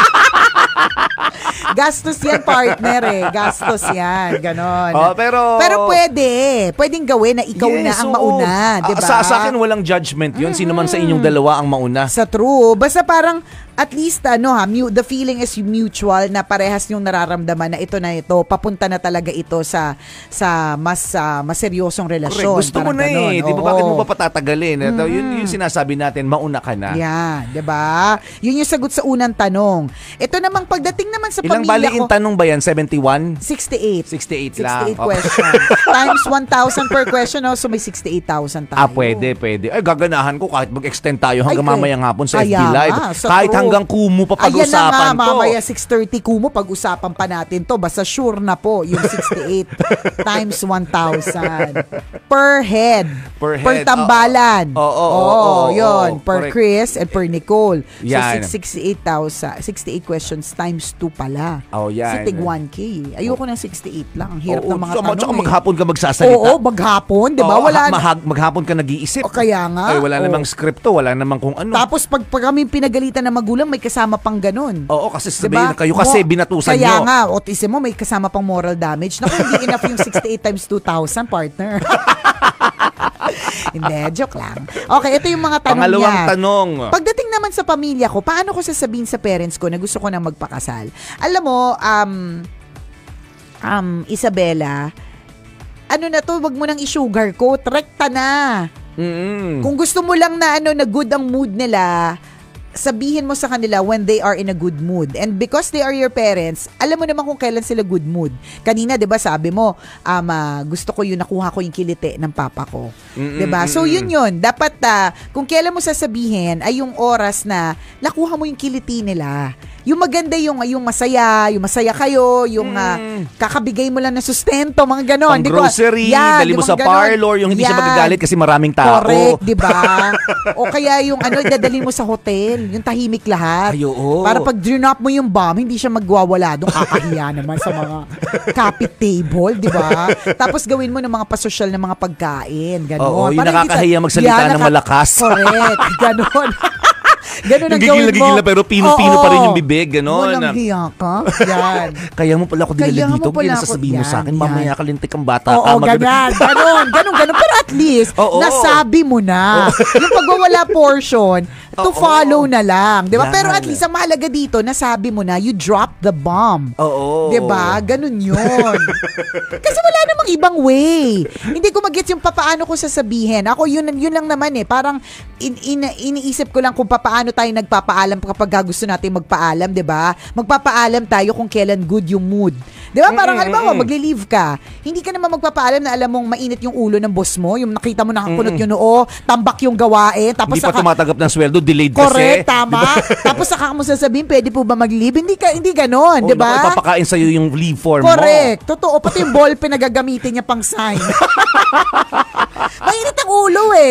Gastos yan, partner eh. Gastos yan. Ganon. Oh, pero- Pero pwede. Pwedeng gawin na ikaw na ang oo. mauna. Diba? Ah, Sa, sa akin walang judgment yun. Sino man sa inyong dalawa ang mauna. Sa true. Basta parang at least ano ha, mu- the feeling is mutual na parehas yung nararamdaman na ito na ito, papunta na talaga ito sa sa mas uh, mas seryosong relasyon. Correct. Gusto mo Parang na ganon. eh. Di ba? Oo. Bakit mo pa patatagalin? Mm-hmm. Yun yung sinasabi natin, mauna ka na. Yan, 'di ba? Yun yung sagot sa unang tanong. Ito namang pagdating naman sa Ilang pamilya baliin ko, tanong ba yan? seventy-one? sixty-eight. sixty-eight lang. sixty-eight Oh. questions. Times one thousand per question, oh, so may sixty-eight thousand tayo. Ah, pwede, pwede. Ay, gaganahan ko kahit mag-extend tayo hanggang Ay, mamayang hapon sa F B kaya Live. nga, sa Kahit true. hanggang kumu pa Ayan na nga, pag-usapan to. mamaya six thirty kumo, pag-usapan pa natin to. Basta sure na po, yung sixty-eight times one thousand. Per head. Per head. tambalan. Oo, oo, oo, Oo, oo, yun. oo, Per correct. Chris and per Nicole. Yan. So, sixty-eight thousand. sixty-eight questions times two pala. Oh, yan. So, tig one K. Ayoko ng sixty-eight lang. Ang hirap Oo, ng mga tsaka- tanong tsaka eh. maghapon ka magsasalita. Oo, maghapon. Di ba? Oo, Wala ha- na. mahag- maghapon ka nag-iisip. O kaya nga. Ay, wala Oo. namang skripto, wala namang kung ano. Tapos pag, pag kami pinagalitan ng magulang, may kasama pang ganun. Oo, kasi sabihin Diba? na kayo kasi Mo- binatusan Kaya nyo. nga, otism mo, may kasama pang moral damage. Naku, hindi enough yung sixty-eight times two thousand, partner. Hindi, joke lang. Okay, ito yung mga tanong Pangalawang niya. tanong. Pagdating naman sa pamilya ko, paano ko sasabihin sa parents ko na gusto ko na magpakasal? Alam mo, um, um, Isabella, ano na to, wag mo nang i-sugar ko, rekta na. Mm-mm. Kung gusto mo lang na ano na good ang mood nila, sabihin mo sa kanila when they are in a good mood. And because they are your parents, alam mo naman kung kailan sila good mood. Kanina, 'di ba, sabi mo, um, ah, gusto ko yung nakuha ko yung kiliti ng papa ko. 'Di ba? So yun yun. Dapat ah, kung kailan mo sasabihin ay yung oras na nakuha mo yung kiliti nila. Yung maganda yung yung masaya, yung masaya kayo, yung ah, kakabigay mo lang ng sustento, mga ganon. Pang Di ba? grocery, Yan, dali mo yung sa mga ganon. parlor, yung hindi siya Yan. magagalit kasi maraming tao. Correct, di ba? O kaya yung ano, dadalhin mo sa hotel, yung tahimik lahat. Ay, oo. Para pag drop mo yung bomb, hindi siya magwawala doon. Kakahiya naman sa mga kapit table, di ba? Tapos gawin mo ng mga pasosyal na mga pagkain. Ganon. Oo, yung Para hindi nakakahiya ta- magsalita Yan, ng naka- malakas. Correct. Ganon. Ganon ang Yung gawin mo. gigil na pero pino-pino Oo. pa rin yung bibig, ganon. Walang hiya ka. Yan. Kaya mo pala ako Kaya dinala mo dito. pala Kaya ako- nasasabihin mo sa akin, yan, mamaya yan. kalintik ang bata Oo, ka. mag- ganyan. Ganon, ganon, ganon. Pero at least, Oo. nasabi mo na. Yung pagwawala portion, to Oo. follow na lang. Di ba? Yan. Pero at least, ang mahalaga dito, nasabi mo na, you drop the bomb. Oo. Di ba? Ganon yun. Kasi wala namang ibang way. Hindi ko mag-gets yung papaano ko sasabihin. Ako, yun, yun lang naman eh. Parang, in, in, iniisip ko lang kung papaano tayo nagpapaalam kapag gusto natin magpaalam, di ba? Magpapaalam tayo kung kailan good yung mood. Di ba? Parang, Mm-mm, halimbawa, mm-mm. magli-leave ka. Hindi ka naman magpapaalam na alam mong mainit yung ulo ng boss mo, yung nakita mo nakakunot yung noo, tambak yung gawain, tapos Hindi pa saka- tumatanggap ng sweldo, delayed correct, kasi. tama. Tapos saka mo sasabihin, pwede po ba mag-leave? Hindi ka, hindi ganon, Oh, di ba? naku, ipapakain sa'yo yung leave form Correct. Totoo. Pati yung ballpen na gagamitin niya pang sign. Mainit ang ulo eh.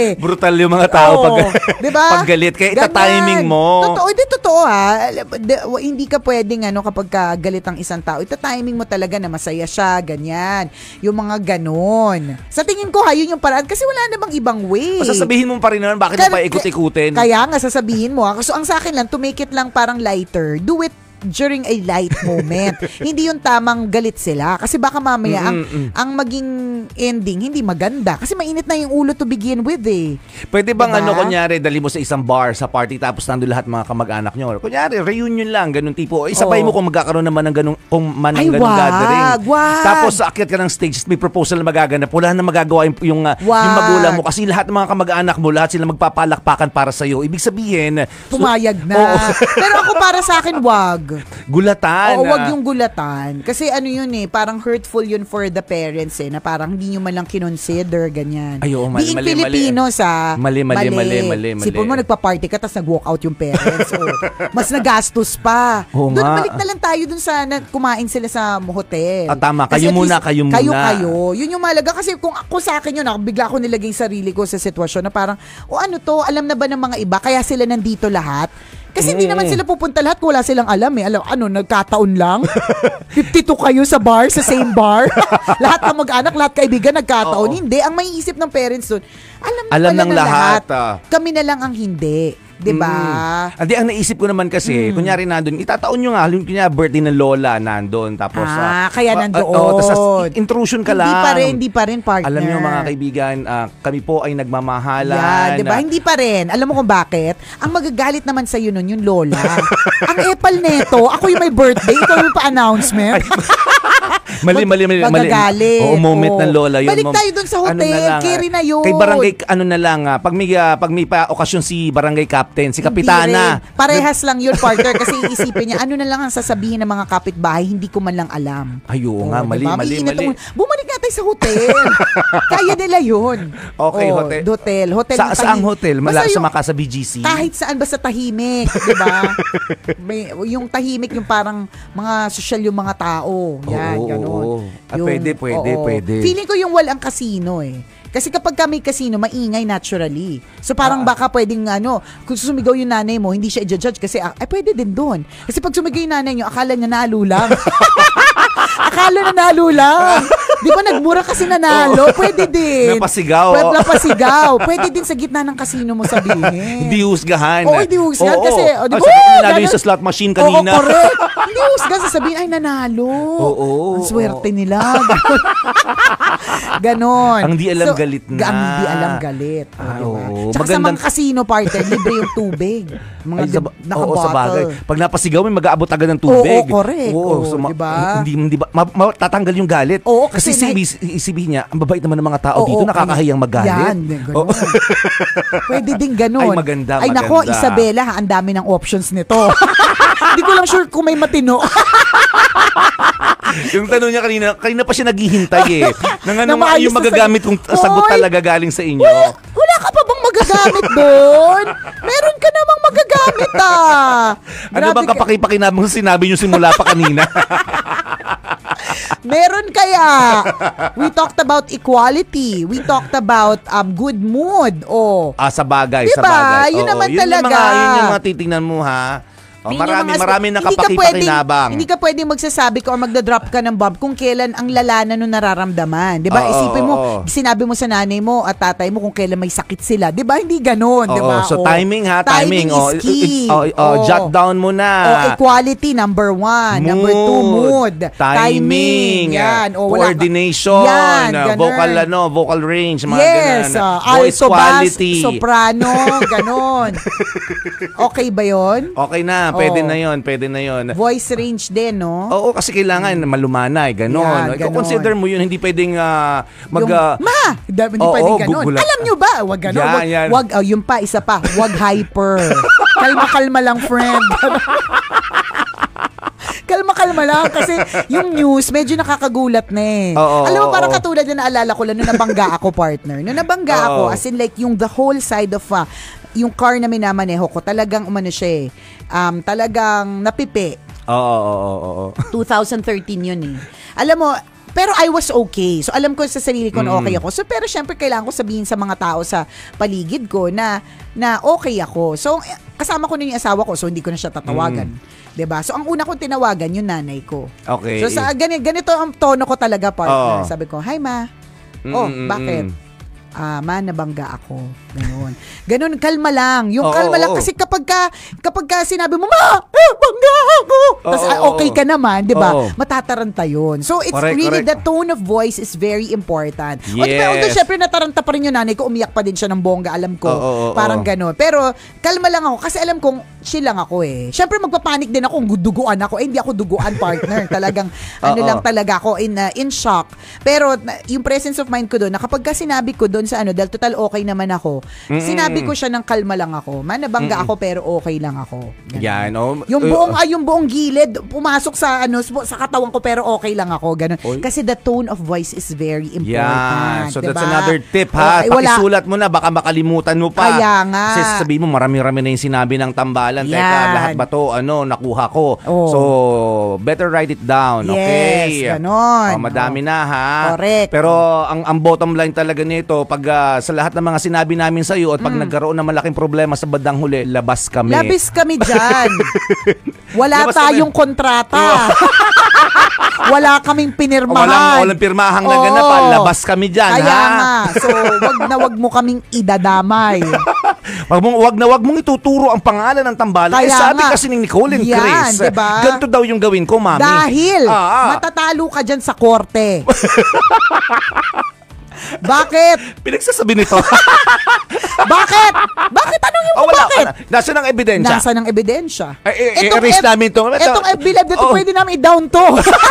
eh. Brutal yung mga tao Oo, pag, diba? pag galit. Kaya Ganyan. ita-timing mo. Totoo, di totoo ha. De- hindi ka pwedeng ano kapag ka galit ang isang tao. Ita-timing mo talaga na masaya siya, ganyan. Yung mga ganon. Sa tingin ko ha, yun yung paraan. Kasi wala namang ibang way. O sasabihin mo pa rin naman, bakit mo pa ikut-ikutin? Kaya nga, sasabihin mo ha. So ang sa akin lang, to make it lang parang lighter, do it during a light moment. Hindi yung tamang galit sila. Kasi baka mamaya, ang, ang maging ending, hindi maganda. Kasi mainit na yung ulo to begin with eh. Pwede bang Diba? ano, kunyari, dali mo sa isang bar, sa party, tapos nandun lahat mga kamag-anak nyo. Kunyari, reunion lang, ganun tipo. O isabay Oo. mo kung magkakaroon naman ng ganung, kung man ng Ay, ganung wag, gathering. wag. Tapos aakyat ka ng stage, may proposal na magaganap. Wala na magagawa yung, yung, uh, Wag. yung magulang mo. Kasi lahat ng mga kamag-anak mo, lahat sila magpapalakpakan para sa'yo. Ibig sabihin, so- Pumayag na. Oo. Pero ako para sa akin, wag. gulatan. Oo, ah. wag yung gulatan. Kasi ano yun eh, parang hurtful yun for the parents eh, na parang hindi nyo man lang kinonsider, ganyan. Ay, oo, mali, Being mali, Filipino mali. sa Mali, mali, mali, mali, mali. Sipon mo, nagpa-party ka, tapos nag-walk out yung parents. O, mas nagastos pa. Oo Doon, nga. balik na lang tayo dun sa na, kumain sila sa hotel. Ah, tama. Kasi Kayo at muna, least, kayo muna. Kayo, kayo. Yun yung malaga. Kasi kung ako sa akin yun, ako, bigla ko nilagay sarili ko sa sitwasyon na parang, o ano to, alam na ba ng mga iba? Kaya sila nandito lahat? Kasi hindi Mm. naman sila pupunta lahat kung wala silang alam eh. Alam, ano, nagkataon lang? fifty-two kayo sa bar, sa same bar? Lahat ng mag-anak, lahat kaibigan, nagkataon. Oo. Hindi. Ang maiisip ng parents doon, alam, na Alam pala ng na lahat, ah. Kami na lang ang hindi. Diba? Mm. Hindi, ang naisip ko naman kasi, kunyari nandun, itataon nyo nga, halimbawa kunyari birthday ng lola nandun, tapos... Ah, ah, kaya ah, nandoon. oo, tapos ah, intrusion ka Hindi lang. pa rin, hindi pa rin, partner. Alam nyo mga kaibigan, ah, kami po ay nagmamahalan. Yeah, diba? Ah, Hindi pa rin. Alam mo kung bakit? Ang magagalit naman sa'yo nun, yung lola. Ang epal neto, ako yung may birthday, ikaw yung pa-announcement. Mali, mali, mali. mali. Magagalit. Oo, moment Oo. ng lola. Yun, Balik mom- tayo dun sa ano hotel, na lang, ah, carry na yun. Kay barangay, ano na lang, ah, pag may, ah, pag may pa okasyon si barangay captain, si kapitana. Hindi rin. Parehas lang yun, partner. Kasi iisipin niya, ano na lang ang sasabihin ng mga kapitbahay, hindi ko man lang alam. Ay, oo Oo, nga, mali, diba? mali, May init mali. ang- Bumalik nga tayo sa hotel. Kaya nila yun. Okay, Oo, hotel. Hotel. Hotel Sa, na saang tahi- hotel? Basta Mala, sa yung- maka sa B G C? Kahit saan, basta tahimik, di ba? May, yung tahimik, yung parang mga sosyal yung mga tao. Yan, Oo, gano'n. oo. Ah, Yung- pwede, pwede, oo. pwede. Feeling ko yung walang casino eh. Kasi kapag ka may casino, maingay naturally. So Ah. parang baka pwedeng ano, kung sumigaw yung nanay mo, hindi siya i-judge kasi ah, ay pwede din doon. Kasi pag sumigaw yung nanay nyo, akala niya nalo lang. Akala nanalo lang. Di ba nagmura kasi nanalo? Pwede din. Napasigaw. Pwede, napasigaw. Pwede din sa gitna ng casino mo sabihin. Hindi husgahan. Oo, hindi husgahan Oo, kasi, oo. oh, di Ah, ba? sabi, nanalo Ganun- yung sa slot machine kanina. Oo, correct. Hindi husgahan, sasabihin, ay nanalo. Oo, Ang swerte oo. nila. Ganon. Ang di alam galit na. Ang di alam galit. O, Ah, diba? oo. Tsaka sa Magandang- mga casino partner, libre yung tubig. Mga Ay, sa, lib- oo, sa bagay. naka-bottle. Pag napasigaw, may mag-aabot agad ng tubig. Oo, correct. Oo, ma- diba? Hindi, hindi ba, ma, ma- tatanggal yung galit. Oo, kasi kasi kasi isipin niya, ang babait naman ng mga tao Oo, dito, nakakahiyang magalit. Yan, Oo. ganun. Pwede din ganun. Ay, maganda, Ay, nako, maganda. Isabela, ha, ang dami ng options nito. Hindi ko lang sure kung may matino. Yung tanong niya kanina, kanina pa siya naghihintay eh. Nang ano Na nga maayos yung na magagamit kong sagot. sagot Oy! talaga galing sa inyo. Wala, wala ka pa bang magagamit doon? Meron ka namang magagamit ah. Ano Grabe bang ka- kapakipakinabang sinabi niyo simula pa kanina? Meron kaya. We talked about equality. We talked about um good mood. Oh. Ah, sa bagay, Diba? sa bagay. Yun Oo, naman yun talaga. Yung mga, yun yung mga titingnan mo ha. Oh, Yun yung marami, mga- marami na hindi ka kapakipakinabang. pwedeng- Hindi ka pwedeng magsasabi ka or magda-drop ka ng bomb kung kailan ang lalanan nung nararamdaman. Di ba? Oo, Isipin mo, oo. sinabi mo sa nanay mo at tatay mo kung kailan may sakit sila. Di ba? Hindi ganon. Di Oo, ba? so Oh. timing ha, Timing timing. is Oh, key. oh, oh, jot down mo na. Oh, equality, number one. Number two, mood. Timing. Yan. O, wala ka- coordination. Yan, uh, ganun. vocal ano, vocal range, mga Yes, ganun. uh, Voice alto, quality. bass, soprano, ganon. Okay ba yon? Okay na, pwede Oh. na yon, pwede na yon. Voice range din, no? Oo, kasi kailangan malumanay, ganon. Yan, ganon. Consider mo yun, hindi pwedeng ah, mag... Yung, ah, ma! Hindi Oo, pwedeng ganon. gugulat. Alam nyo ba? Wag ganon. Yan, Wag, yan. wag, oh, yung pa, isa pa. Wag hyper. Kalma-kalma lang, friend. Kalma-kalma lang kasi yung news medyo nakakagulat na eh. Oo, Alam mo, oo, parang oo. katulad na naalala ko lang nung nabangga ako, partner. Nung nabangga Oo. ako, as in like yung the whole side of uh, yung car na minamaneho ko, talagang umano siya eh. Um, talagang napipi. Oo, oo, oo, oo. twenty thirteen yun eh. Alam mo, pero I was okay. So alam ko sa sarili ko na Mm. okay ako. So pero syempre kailangan ko sabihin sa mga tao sa paligid ko na na okay ako. So eh, kasama ko na yung asawa ko, so hindi ko na siya tatawagan. Mm. 'Di ba? So ang una kong tinawagan yung nanay ko. Okay. So sa ganito, ganito ang tono ko talaga, partner. Oo. Sabi ko, "Hi ma." Mm, Oh, mm, bakit? mm. Ah, ma, nabangga ako. Ganun. Ganun, kalma lang. Yung Oo, kalma lang oo. kasi kapag ka, kapag ka sinabi mo, ma, ah, bangga ako. Tapos Oo, ah, okay oo. ka naman, di ba? Oo. Matataranta yun. So it's Correct, really, correct. the tone of voice is very important. O di ba, Yes. although syempre nataranta pa rin yung nanay ko, umiyak pa din siya ng bongga, alam ko. Oo, oo, Parang oo. ganun. Pero kalma lang ako kasi alam kong chill lang ako eh. Syempre magpapanik din ako kung duguan ako. Eh, hindi ako duguan, partner. Talagang ano Oo. lang talaga ako in uh, in shock. Pero na- yung presence of mind ko doon, na kapag ka sinabi ko doon sa ano, dahil total okay naman ako, Mm-mm. sinabi ko siya ng kalma lang ako. Man, nabangga Mm-mm. ako pero okay lang ako. Ganun. Yan, oh. Yung Uh, buong ay yung buong gilid pumasok sa ano sa katawan ko pero okay lang ako, ganun. Oy. Kasi the tone of voice is very important. Yan. So diba? that's another tip ha. Okay, wala. Pakisulat mo na, baka makalimutan mo pa. Kaya nga. Kasi sabihin mo, marami-rami na yung sinabi ng tambalan. Teka, Yan. lahat ba to, ano, nakuha ko. Oh. So, better write it down, okay? Yes, ganon. Oh, madami na ha. Correct. Pero ang ang bottom line talaga nito, pag ah, sa lahat ng mga sinabi namin sa iyo at pag nagkaroon ng malaking problema sa bandang huli, labas kami. Labis kami dyan. Wala Labas tayong kami. kontrata. Wala kaming O, pinirmahan. walang, walang pirmahang Oo. naganapan. Labas kami dyan, Kaya ha? nga. So, wag na wag mo kaming idadamay. Wag mong wag na wag mong ituturo ang pangalan ng tambalan. Eh, Kaya sabi nga. kasi ni Nicole and Yan, Chris, diba? ganito daw yung gawin ko, mami. Dahil Ah, ah. matatalo ka dyan sa korte. Bakit? Pinagsasabi nito. Bakit? Bakit? Anong yung oh, wala. bakit? Wala. Nasaan ang ebidensya? Nasa ng ebidensya. Eh, eh, i-erase F- namin to. Ito- Itong F B Live dito, Oh. pwede namin i-down to.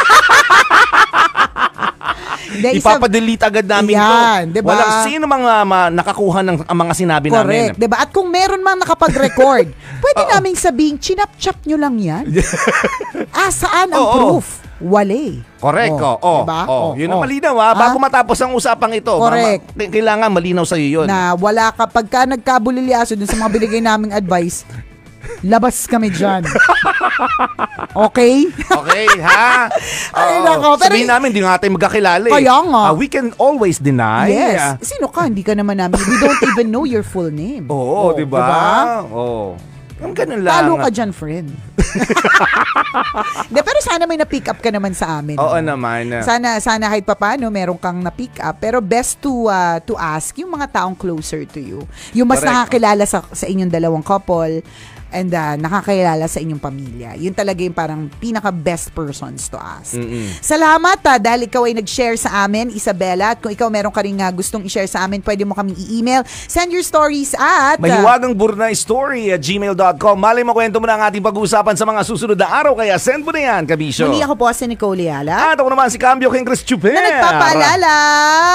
Hindi, isa- Ipapadelete agad namin Yan, to. diba? Walang sino mga ma- nakakuha ng ang mga sinabi Correct, namin. 'di ba? At kung meron mang nakapag-record, pwede naming sabing chinap-chap nyo lang 'yan. Ah, saan ang Oo. proof? Wale. Correct. Oh, oh, diba? oh. Yun ang oh. malinaw ha. Bago matapos ang usapang ito, Correct. ma- ma- kailangan malinaw sa iyo yun. Na wala ka, pagka nagkabulilyaso dun sa mga binigay naming advice, labas kami dyan. Okay? Okay, ha? Ay, Oo. nako, pero- Sabihin namin, di nga tayo magkakilala eh. Kaya nga. Ah, we can always deny. Yes. Sino ka? Hindi ka naman namin. We don't even know your full name. Oo, Oh, di ba? diba? Oo. Ang ganun lang. Talo ka dyan, friend. De, pero sana may na-pick up ka naman sa amin. Oo naman. Sana sana kahit papaano meron kang na-pick up, pero best to uh, to ask yung mga taong closer to you. Yung mas Correct. nakakilala sa sa inyong dalawang couple and uh, nakakilala sa inyong pamilya. Yun talaga yung parang pinaka-best persons to ask. Mm-mm. Salamat ah, dahil ikaw ay nag-share sa amin, Isabella. At kung ikaw meron ka rin uh, gustong i-share sa amin, pwede mo kaming i-email. Send your stories at... uh, Mahiwagang Burnay Story at gmail dot com. Malay mo, kwento mo na ang ating pag-uusapan sa mga susunod na araw. Kaya send mo na yan, Kabisyo. muli ako po si Nicole Yala. At ako naman si Cambio King Chris Chuper. Na nagpapaalala,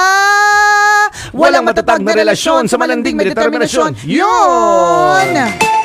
walang matatag na relasyon sa malanding may determinasyon. Yun!